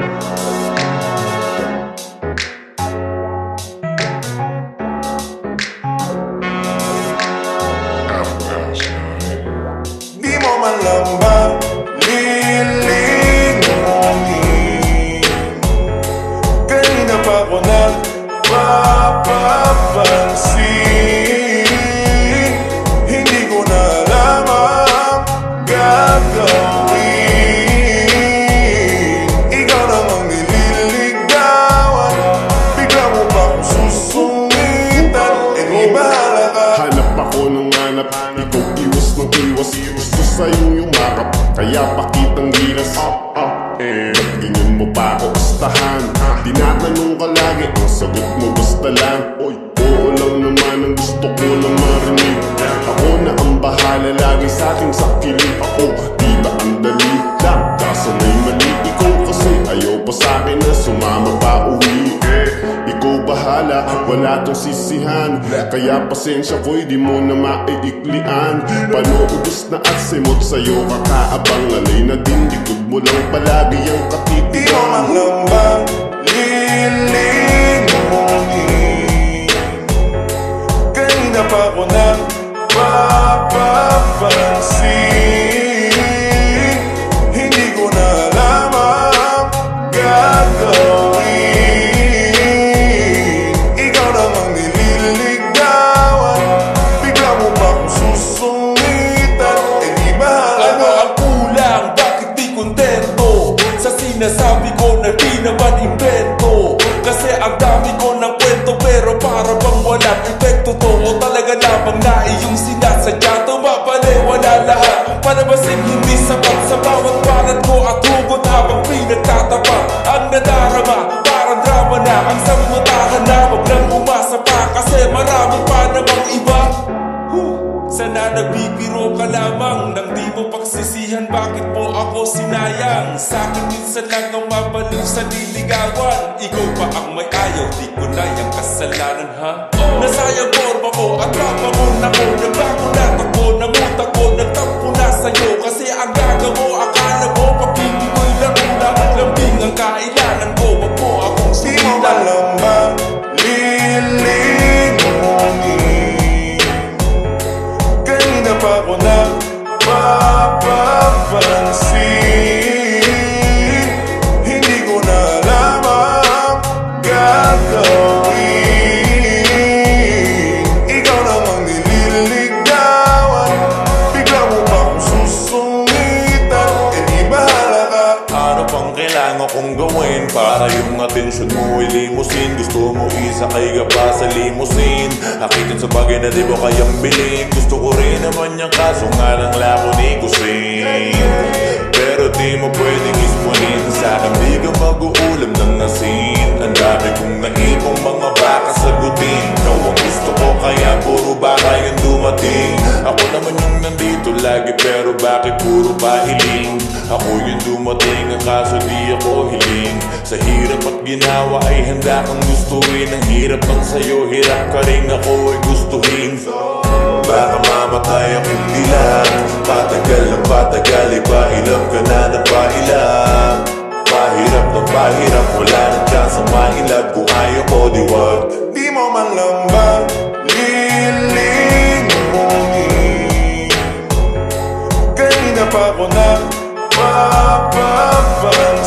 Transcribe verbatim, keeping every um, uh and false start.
Di mo man lang ba lilingunin? Kanina pa ko nagpapapansin, hindi ko na alam ang gagawin. Ikaw namang nililigawan, bigla mo pa kong susungitan. E di bahala ka. Hanap ako ng hanap, ikaw iwas ng iwas. Gusto sa'yong yumakap, kaya pakitang gilas. Ah, ah, eh, tingin mo pa ako gustahan? Tinatanong ka lagi, ang sagot mo basta lang. Oy, oo lang naman ang gusto ko lang marinig. Ako na ang bahala lagi sa aking sakiling. Ako, di ba ang dali lang? Kaso may mali ikaw kasi ayaw pa sa'kin na sumama pa uwi. Eh, ikaw bahala, wala tong sisihan. Kaya pasensya ko'y di mo na maiiklian. Panuubos na at simot sa'yo kakaabang. Lalay na din, likod mo lang palagi ang katitigan. Di mo man lang ba lilingunin? Kanina pa ko nagpapapansin, hindi ko na alam ang gagawin. Ikaw namang nililigawan, bigla mo pa kong susungitan. E di bahala. Ano ang kulang? Bakit di kontento sa sinasabi ko na di naman invento? Kasi ang dami ko ng kwento pero para bang walang epekto to. O talaga lamang na iyong sinasadya, tumapaliwala lahat. Panabasing hindi sapat sa bawat banat ko at hugot habang pinagtatapat. Ang nadarama parang drama na ang samutahan na wag lang umasa pa kasi marami pa namang iba. Sana nagbibiro ka lamang nang di mo pagsisihan bakit mo ako sinayang. Sa'kin minsan lang ang mabaliw sa niligawan. Ikaw pa ang may ayaw, di ko na yung kasalanan ha. Oh. Nasayang forma ko at papangon ako. Nagbago na takbo, namutak ko, nagtampo na sa'yo. Kasi ang gaga mo, akala mo pag-ibig ko'y laro lang. Lambing ang kailanan ko, wag mo akong Di mo man lang ba lilingunin? Kanina pa ko nagpapapansin, hindi ko na alam ang gagawin. Ikaw namang nililigawan, bigla mo pa kong susungitan. E di bahala ka. Ano pang kailangan kong gawin para yung atensyon mo ay limusin? Gusto mo isakay ka pa sa limusin, hakitin sa bagay na di ba kayang bilhin. Gusto ko rin naman yung kaso nga lang lako ni Kusin. Pero di mo pwedeng ispunin sa'kin, di ka mag-uulam ng asin. Ang dami kong naipong mga baka sagutin. Ikaw ang gusto ko kaya puro baka yung dumating. Ako naman yung nandito lagi pero bakit puro pahiling? Ako yung dumating ang kaso di ako hiling. Sa hirap at ginawa ay handa kang gustuin. Ang hirap ng sayo, hirap ka rin ako ay gustuhin. Baka mamatay akong dilag, patagal na patagal ay pahilap ka na na pahilap. Pahirap na pahirap, wala na chance ang mailap. Kung ayaw ko di wag. Di mo man lang ba lilingunin? Kanina pa ko nagpapapansin,